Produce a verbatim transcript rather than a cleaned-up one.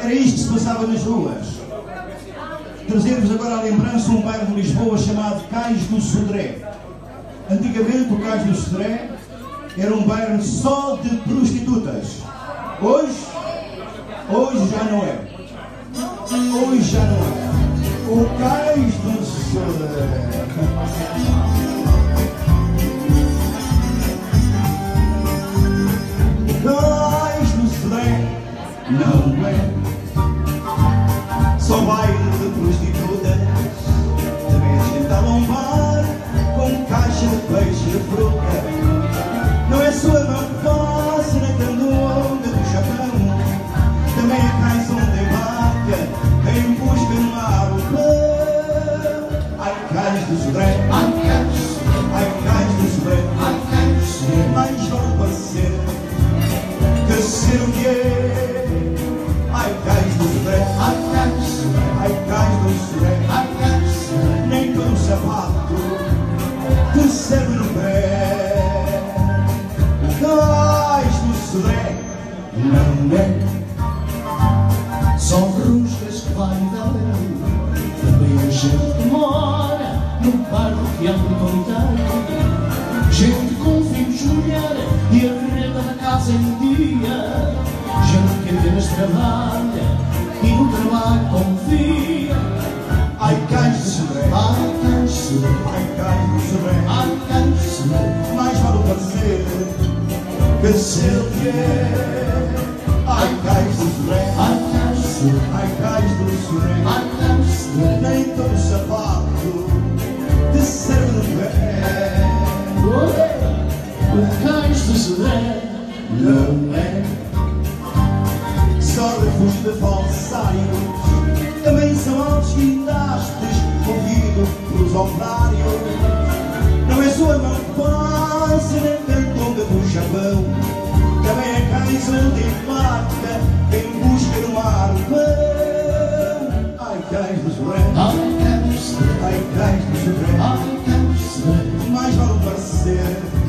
Era isto que se passava nas ruas. Trazer-vos agora à lembrança um bairro de Lisboa chamado Cais do Sodré. Antigamente o Cais do Sodré era um bairro só de prostitutas. Hoje, hoje já não é. Hoje já não é. O Cais do Sodré. Cais do Sodré não é só baile de prostitutas. Também a gente a lombar com caixa de peixe e fruta. Não é sua mão que passa na candonga do Japão. Também é cais onde embarca em busca no mar o pão. Ai, Cais do Sodré, ai, Cais do Sodré, mais vale parecer que ser o que é. Ai, Cais do Sodré, ai, Cais do Sodré, nem todo sapato te serve no pé. Cais do Sodré não é só rusgas que vai dar. Também a gente que mora num parroquial solitário, gente com filhos, mulher e a renda da casa em dia, gente que apenas trabalha e no trabalho confia. Ai, Cais do Sodré, Ai, Cais do Sodré, ai, Cais do Sodré, ai, Cais do Sodré, mais vale parecer que ser o que é. Ai, Cais do Sodré, ai, Cais do Sodré, ai, Cais do Sodré, ai, Cais do Sodré, nem todo sapato te serve no pé. o Cais do Sodré Não é só refúgio de falsários, também são altos guindastes movidos pelos operários. Não é sua mão que passa na candonga do Japão. Também é Cais onde embarca em busca no mar o pão. Ai, Cais do Sodré, ai, Cais do Sodré, ai, Cais do Sodré, ai, Cais do Sodré, mais vale parecer